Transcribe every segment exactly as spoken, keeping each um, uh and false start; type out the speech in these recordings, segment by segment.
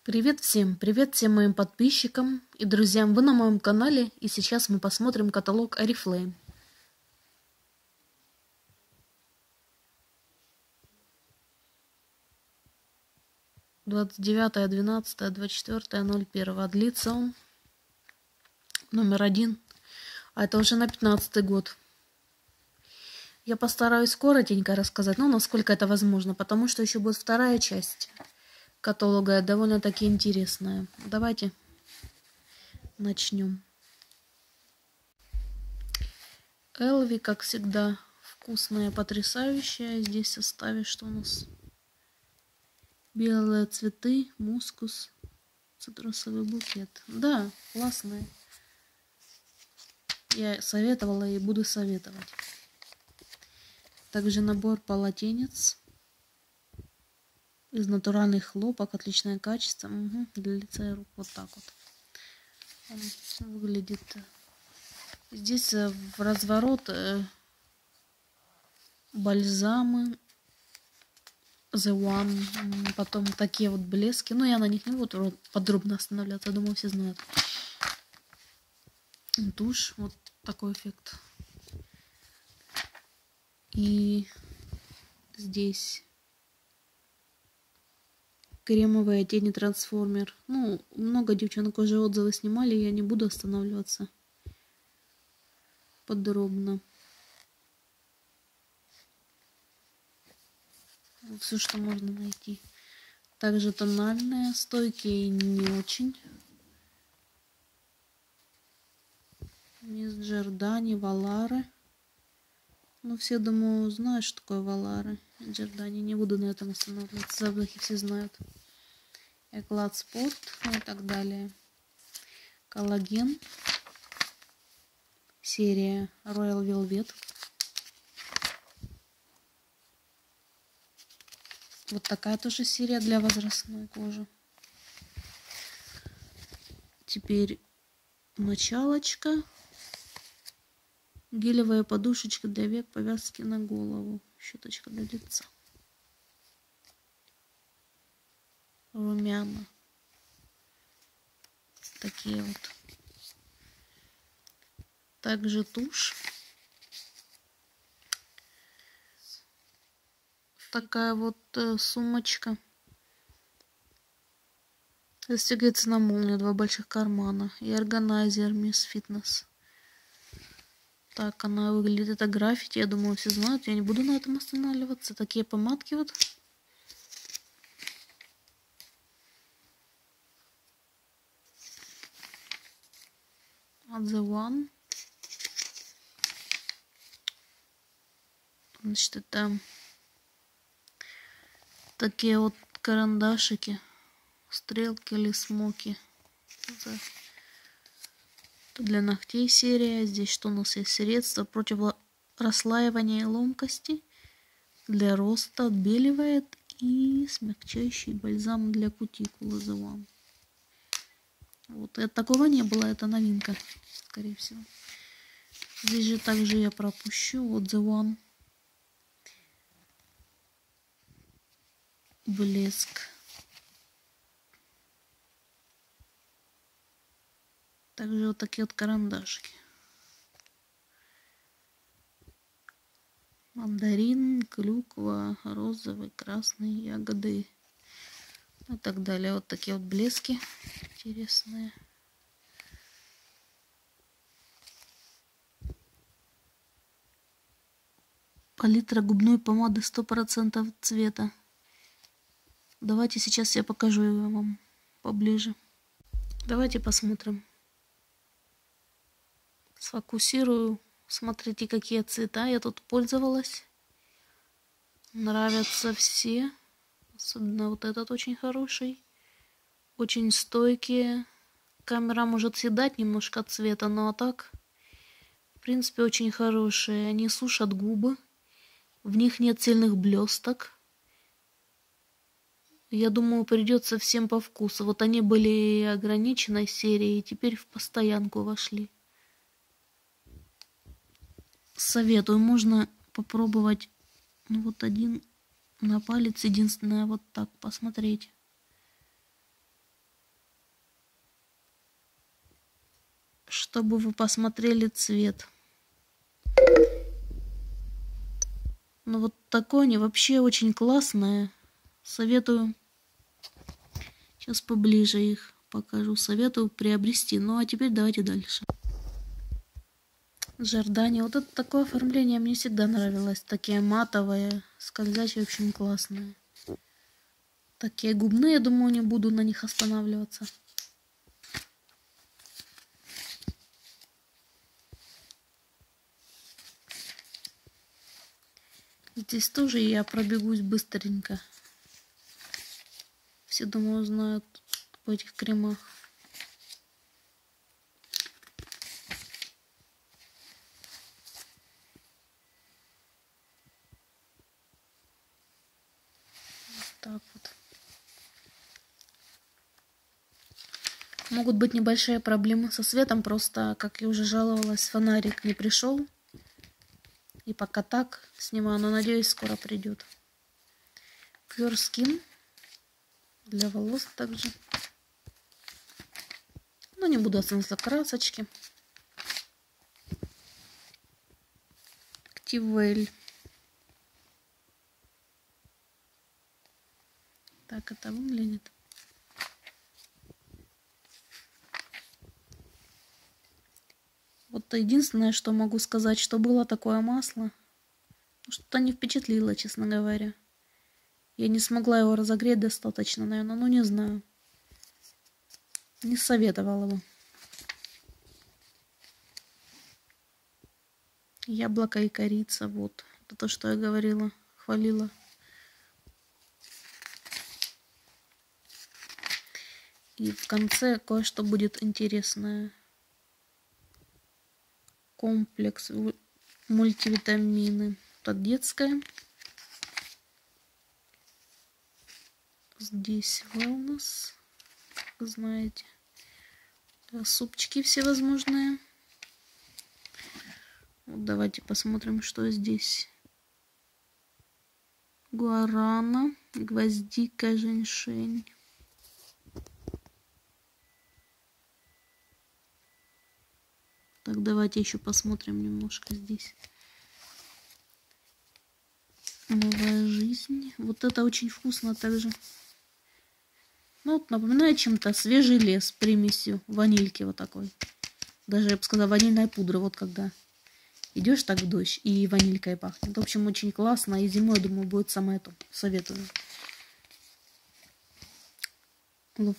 Привет всем! Привет всем моим подписчикам и друзьям! Вы на моем канале, и сейчас мы посмотрим каталог Oriflame. двадцать девятое двенадцатое двадцать четвёртое ноль первое. Длится он номер один, а это уже на пятнадцатый год. Я постараюсь коротенько рассказать, ну, насколько это возможно, потому что еще будет вторая часть каталога, довольно-таки интересная. Давайте начнем. Элви, как всегда, вкусная, потрясающая. Здесь в составе что у нас? Белые цветы, мускус, цитрусовый букет. Да, классные. Я советовала и буду советовать. Также набор полотенец из натуральных хлопок, отличное качество. Угу, для лица и рук. Вот так вот. Он выглядит. Здесь в разворот бальзамы The One, потом такие вот блески. Но я на них не буду подробно останавливаться, думаю, все знают. Тушь, вот такой эффект. И здесь кремовые тени трансформер. Ну, много девчонок уже отзывы снимали, я не буду останавливаться подробно. Вот все, что можно найти. Также тональные, стойкие не очень. Мисс Джордани, Валары. Ну, все, думаю, знают, что такое Валары. Джордани, не буду на этом останавливаться. Запахи все знают. Эклад Спорт и так далее. Коллаген. Серия Royal Velvet. Вот такая тоже серия для возрастной кожи. Теперь мочалочка. Гелевая подушечка для век, повязки на голову. Щеточка для лица. Румяна. Такие вот. Также тушь. Такая вот э, сумочка. Застегивается на молнию, два больших кармана. И органайзер Miss Fitness. Так она выглядит. Это граффити, я думаю, все знают. Я не буду на этом останавливаться. Такие помадки вот. От The One. Значит, это такие вот карандашики. Стрелки или смоки. Это для ногтей серия. Здесь что у нас есть? Средство против расслаивания и ломкости. Для роста отбеливает. И смягчающий бальзам для кутикулы The One. Вот, это, такого не было, это новинка, скорее всего. Здесь же также я пропущу. Вот The One. Блеск. Также вот такие вот карандашки. Мандарин, клюква, розовый, красный, ягоды и так далее. Вот такие вот блески интересные. Палитра губной помады сто процентов цвета. Давайте сейчас я покажу ее вам поближе. Давайте посмотрим. Сфокусирую. Смотрите, какие цвета я тут пользовалась. Нравятся все. Особенно вот этот очень хороший. Очень стойкие. Камера может съедать немножко цвета, но а так, в принципе, очень хорошие. Они сушат губы. В них нет сильных блесток. Я думаю, придется всем по вкусу. Вот они были ограниченной серией, теперь в постоянку вошли. Советую, можно попробовать, ну, вот один на палец, единственное, вот так посмотреть. чтобы вы посмотрели цвет. Ну вот такое они вообще очень классное. Советую. Сейчас поближе их покажу. Советую приобрести. Ну а теперь давайте дальше. Жордани. Вот это такое оформление мне всегда нравилось. Такие матовые, скользящие, очень классные. Такие губные, я думаю, не буду на них останавливаться. Здесь тоже я пробегусь быстренько. Все, думаю, знают об этих кремах. Вот так вот. Могут быть небольшие проблемы со светом, просто, как я уже жаловалась, фонарик не пришел. И пока так снимаю, но надеюсь, скоро придет. Pure Skin. Для волос также. Но не буду останавливаться красочки. Activell. Так это выглядит. Вот единственное, что могу сказать, что было такое масло. Что-то не впечатлило, честно говоря. Я не смогла его разогреть достаточно, наверное, ну не знаю. Не советовала бы. Яблоко и корица, вот. Это то, что я говорила, хвалила. И в конце кое-что будет интересное. Комплекс мультивитамины. Это детская. Здесь wellness, как вы знаете. Супчики всевозможные. Вот давайте посмотрим, что здесь. Гуарана, гвоздика, женьшень. Так, давайте еще посмотрим немножко здесь. Новая жизнь. Вот это очень вкусно также. Ну, вот напоминает чем-то свежий лес с примесью ванильки вот такой. Даже, я бы сказала, ванильная пудра. Вот когда идешь так в дождь и ванилькой пахнет. В общем, очень классно. И зимой, думаю, будет самое то. Советую. Love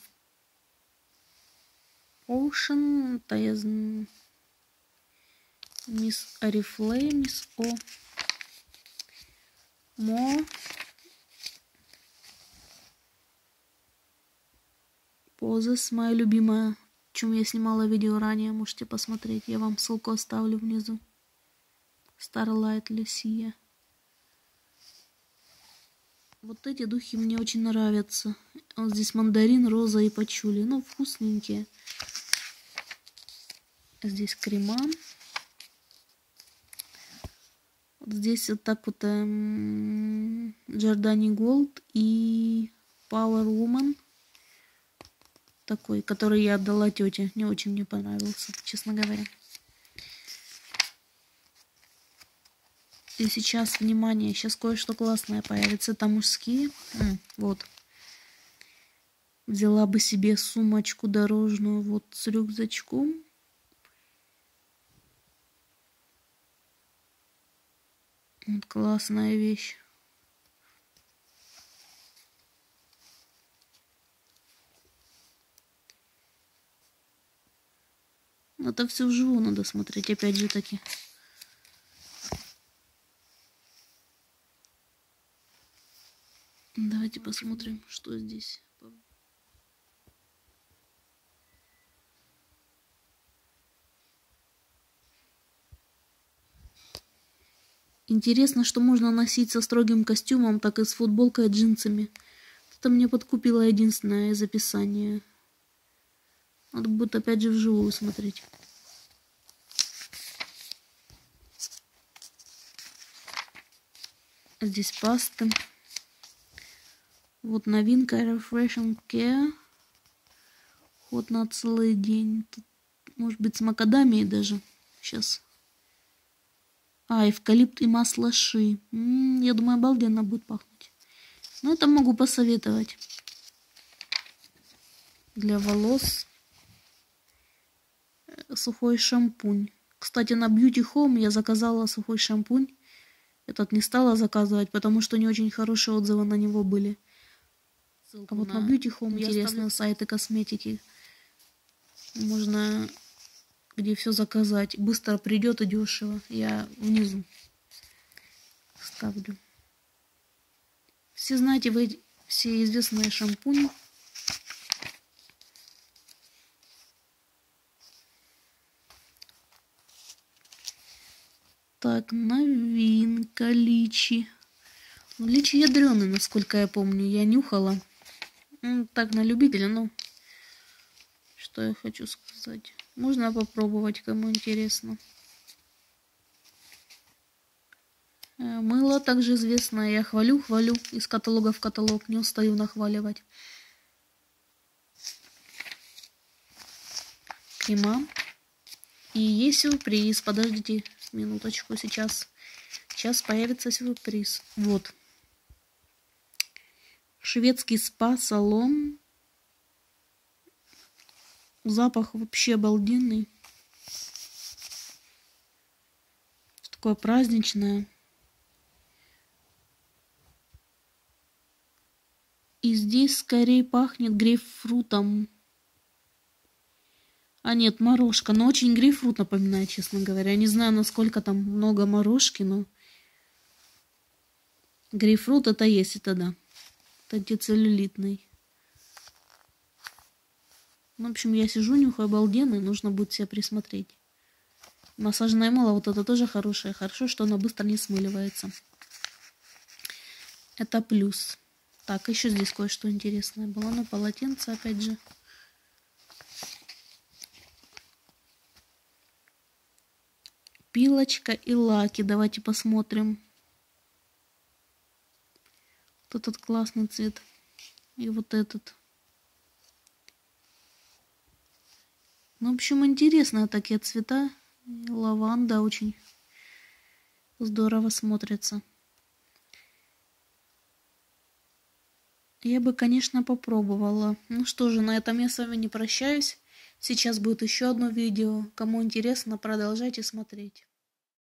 Ocean. Это я знаю. Мисс Арифлей, Мисс О. Мо. Позес, моя любимая, о чем я снимала видео ранее, можете посмотреть. Я вам ссылку оставлю внизу. Starlight Lucia. Вот эти духи мне очень нравятся. Вот здесь мандарин, роза и пачули. Ну, вкусненькие. Здесь крема. Вот здесь вот так вот эм, Giordani Gold и Power Woman. Такой, который я отдала тете. Не очень мне понравился, честно говоря. И сейчас, внимание, сейчас кое-что классное появится. Это мужские. М, вот. Взяла бы себе сумочку дорожную вот с рюкзачком. Вот классная вещь. Это все вживую надо смотреть, опять же таки. Давайте посмотрим, что здесь. Интересно, что можно носить со строгим костюмом, так и с футболкой и джинсами. Это мне подкупило единственное из описания. Надо будет опять же вживую смотреть. Здесь пасты. Вот новинка Refreshing Care. Ход на целый день. Тут Может быть, с макадамией даже. Сейчас. А, эвкалипт и масло ши. М-м, я думаю, обалденно будет пахнуть. Но это могу посоветовать. Для волос. Сухой шампунь. Кстати, на Beauty Home я заказала сухой шампунь. Этот не стала заказывать, потому что не очень хорошие отзывы на него были. Ссылку а вот на, на Beauty Home интересные сайты косметики. Можно где все заказать. Быстро придет и дешево. Я внизу ставлю. Все знаете, вы все известные шампуни. Так, новинка личи. Ну, личи ядреный, насколько я помню. Я нюхала. Ну, так, на любителя, ну. Что я хочу сказать. Можно попробовать, кому интересно. Мыло также известное. Я хвалю, хвалю. Из каталога в каталог. Не устаю нахваливать. Крема. И есть сюрприз. Подождите минуточку. Сейчас. Сейчас появится сюрприз. Вот. Шведский спа-салон. Запах вообще обалденный. Такое праздничное. И здесь скорее пахнет грейпфрутом. А нет, морожка. Но очень грейпфрут напоминает, честно говоря. Я не знаю, насколько там много морожки, но... Грейпфрут это есть, это да. Это антицеллюлитный. В общем, я сижу, нюхаю обалденно, нужно будет себя присмотреть. Массажное мыло, вот это тоже хорошее. Хорошо, что оно быстро не смыливается. Это плюс. Так, еще здесь кое-что интересное было. Ну, полотенце, опять же. Пилочка и лаки. Давайте посмотрим. Вот этот классный цвет. И вот этот. Ну, в общем, интересные такие цвета. Лаванда очень здорово смотрится. Я бы, конечно, попробовала. Ну что же, на этом я с вами не прощаюсь. Сейчас будет еще одно видео. Кому интересно, продолжайте смотреть.